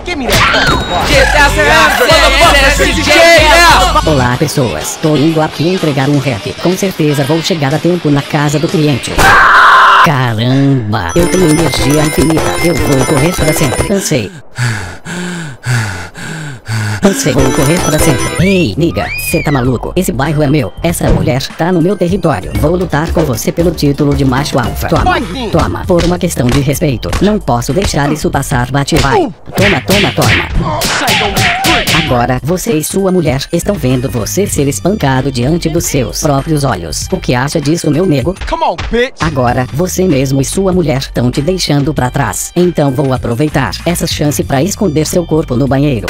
Olá pessoas, tô indo aqui entregar um rap. Com certeza vou chegar a tempo na casa do cliente. Caramba, eu tenho energia infinita. Eu vou correr para sempre. Cansei, vou correr para sempre. Ei, niga, cê tá maluco? Esse bairro é meu. Essa mulher tá no meu território. Vou lutar com você pelo título de macho alfa. Toma, por uma questão de respeito. Não posso deixar isso passar, bate, vai. Toma. Agora, você e sua mulher estão vendo você ser espancado diante dos seus próprios olhos. O que acha disso, meu nego? Agora, você mesmo e sua mulher estão te deixando pra trás. Então vou aproveitar essa chance pra esconder seu corpo no banheiro.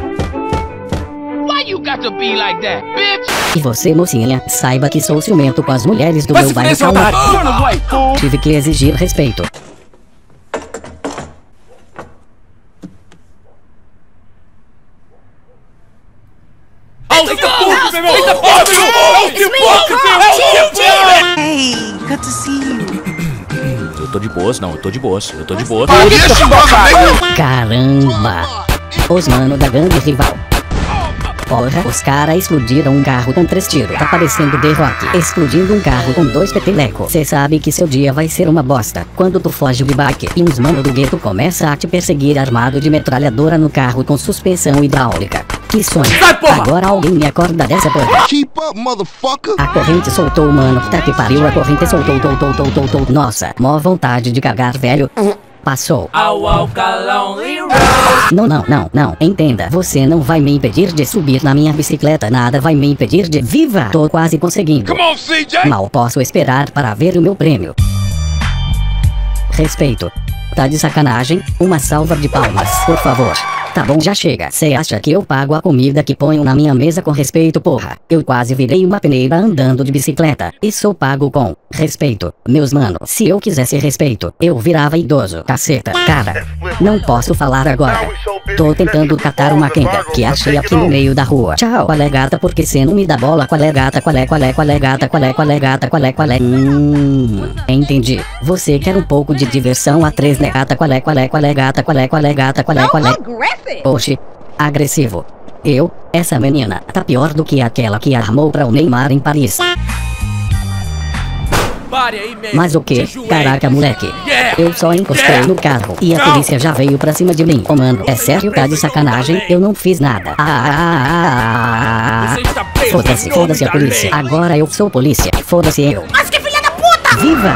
E você, mocinha, saiba que sou ciumento com as mulheres do meu bairro. Tive que exigir respeito. Hey, good to see you. Eu tô de boas, não, eu tô de boas. Caramba! Os mano da gangue rival. Porra, os caras explodiram um carro com 3 tiros. Tá parecendo The Rock explodindo um carro com 2 peteleco. Cê sabe que seu dia vai ser uma bosta quando tu foge de bike e uns mano do gueto começa a te perseguir armado de metralhadora no carro com suspensão hidráulica. Que sonho. Agora alguém me acorda dessa porra. Keep up, motherfucker. A corrente soltou, mano. Tá que pariu, a corrente soltou. Nossa, mó vontade de cagar, velho. Passou. Não. Entenda, você não vai me impedir de subir na minha bicicleta. Nada vai me impedir de... Viva! Tô quase conseguindo. Mal posso esperar para ver o meu prêmio. Respeito. Tá de sacanagem? Uma salva de palmas, por favor. Tá bom, já chega. Cê acha que eu pago a comida que ponho na minha mesa com respeito, porra? Eu quase virei uma peneira andando de bicicleta. E sou pago com respeito. Meus mano, se eu quisesse respeito, eu virava idoso, caceta. Cara, não posso falar agora. Tô tentando catar uma quenga que achei aqui no meio da rua. Tchau, qual é gata, porque cê não me dá bola. Qual é gata, qual é gata. Entendi. Você quer um pouco de diversão a 3, né, gata? Qual é gata. Oxi, agressivo. Essa menina tá pior do que aquela que armou pra o Neymar em Paris. Mas o que? Caraca, moleque. Eu só encostei no carro e a polícia já veio pra cima de mim. Oh, mano, é sério? Tá de sacanagem? Eu não fiz nada. Foda-se a polícia. Agora eu sou polícia. Foda-se eu. Mas que filha da puta!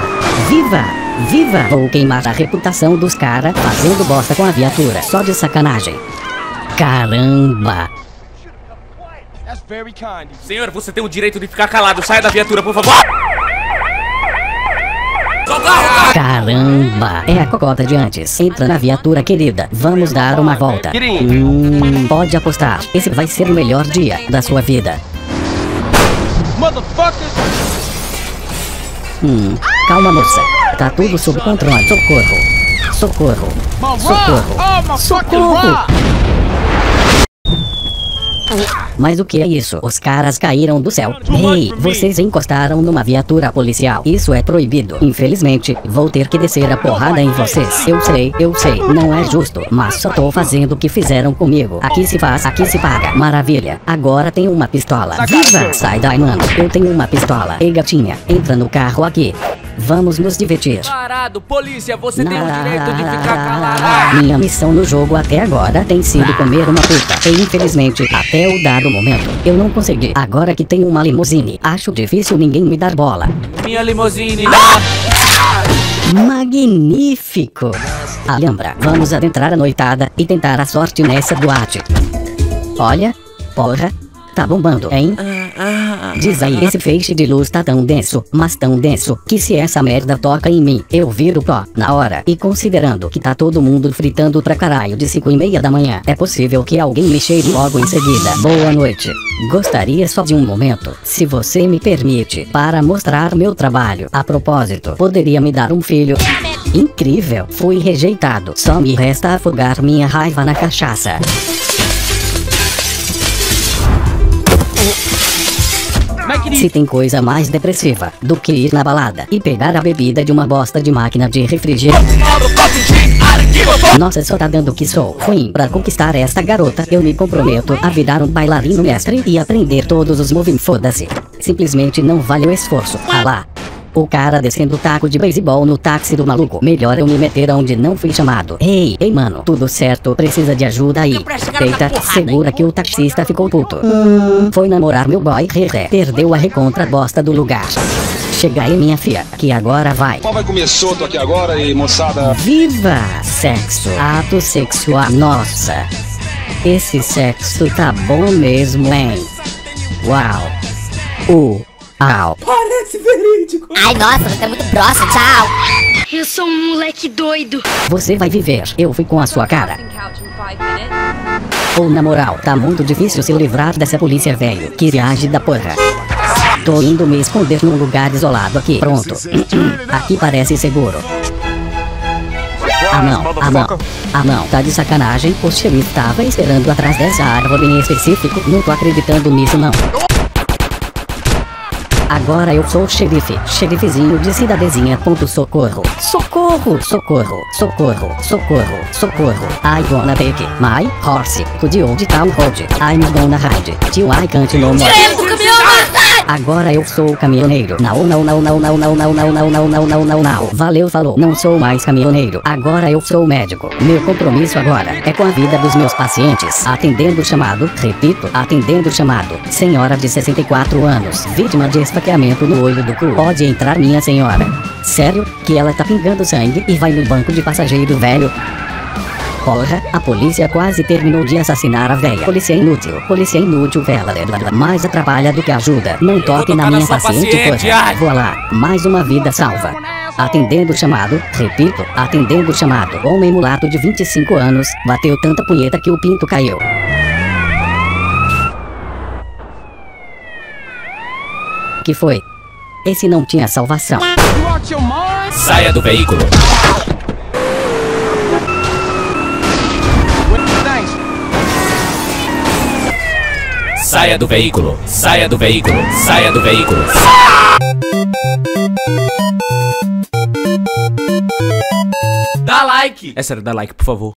Viva! Vou queimar a reputação dos caras fazendo bosta com a viatura. Só de sacanagem. Caramba! Senhor, você tem o direito de ficar calado. Saia da viatura, por favor. Caramba! É a cocota de antes. Entra na viatura, querida. Vamos dar uma volta. Pode apostar. Esse vai ser o melhor dia da sua vida. Calma, moça. Tá tudo sob controle. Socorro. Mas o que é isso? Os caras caíram do céu. Ei, vocês encostaram numa viatura policial. Isso é proibido. Infelizmente, vou ter que descer a porrada em vocês. Eu sei, não é justo, mas só tô fazendo o que fizeram comigo. Aqui se faz, aqui se paga. Maravilha. Agora tenho uma pistola. Viva! Sai daí, mano. Eu tenho uma pistola. Ei, gatinha, entra no carro aqui. Vamos nos divertir. Parado, polícia, você tem o direito de ficar calado. Minha missão no jogo até agora tem sido comer uma puta. E infelizmente, até o dado momento, eu não consegui. Agora que tenho uma limusine, acho difícil ninguém me dar bola. Minha limusine. Magnífico! Alhambra, vamos adentrar a noitada e tentar a sorte nessa boate. Olha, porra, tá bombando, hein? Diz aí, esse feixe de luz tá tão denso, mas tão denso, que se essa merda toca em mim, eu viro pó na hora. E considerando que tá todo mundo fritando pra caralho de 5:30 da manhã, é possível que alguém me cheire logo em seguida. Boa noite. Gostaria só de um momento, se você me permite, para mostrar meu trabalho. A propósito, poderia me dar um filho? Incrível, fui rejeitado. Só me resta afogar minha raiva na cachaça. Se tem coisa mais depressiva do que ir na balada e pegar a bebida de uma bosta de máquina de refrigeração. Nossa, só tá dando que sou ruim. Pra conquistar esta garota, eu me comprometo a virar um bailarino mestre e aprender todos os movimentos. Foda-se. Simplesmente não vale o esforço. Ah lá. O cara descendo o taco de beisebol no táxi do maluco. Melhor eu me meter onde não fui chamado. Ei, mano, tudo certo? Precisa de ajuda aí. Eita, segura que o taxista ficou puto. Foi namorar meu boy, perdeu a recontra bosta do lugar. Chega aí, minha filha, que agora vai. Vai comer solto aqui agora e moçada. Viva sexo, ato sexual. Nossa, esse sexo tá bom mesmo, hein? Uau. Au. Parece verídico. Ai, nossa, você é muito próximo, tchau. Eu sou um moleque doido. Você vai viver, eu fui com a sua cara. Ou na moral, tá muito difícil se livrar dessa polícia velho, que viagem da porra. Tô indo me esconder num lugar isolado aqui, pronto. Aqui parece seguro. Ah não, tá de sacanagem, o xerife tava esperando atrás dessa árvore em específico, não tô acreditando nisso não. Agora eu sou o xerife, xerifezinho de cidadezinha. Socorro, socorro, socorro, socorro, socorro, socorro. I wanna take my horse to the old town road. I'm gonna ride till I can't no more. Agora eu sou o caminhoneiro. Não. Valeu, falou. Não sou mais caminhoneiro. Agora eu sou o médico. Meu compromisso agora é com a vida dos meus pacientes. Atendendo o chamado, repito, atendendo o chamado. Senhora de 64 anos, vítima de esfaqueamento no olho do cu. Pode entrar, minha senhora. Sério? Que ela tá pingando sangue e vai no banco de passageiro, velho? Porra, a polícia quase terminou de assassinar a velha. Polícia inútil, vela. Mais atrapalha do que ajuda. Não toque na minha paciente, porra. Vou lá, mais uma vida salva. Atendendo o chamado, repito, atendendo o chamado. Homem mulato de 25 anos, bateu tanta punheta que o pinto caiu. Que foi? Esse não tinha salvação. Saia do veículo. Saia do veículo, saia do veículo, saia do veículo. Dá like! É sério, dá like, por favor.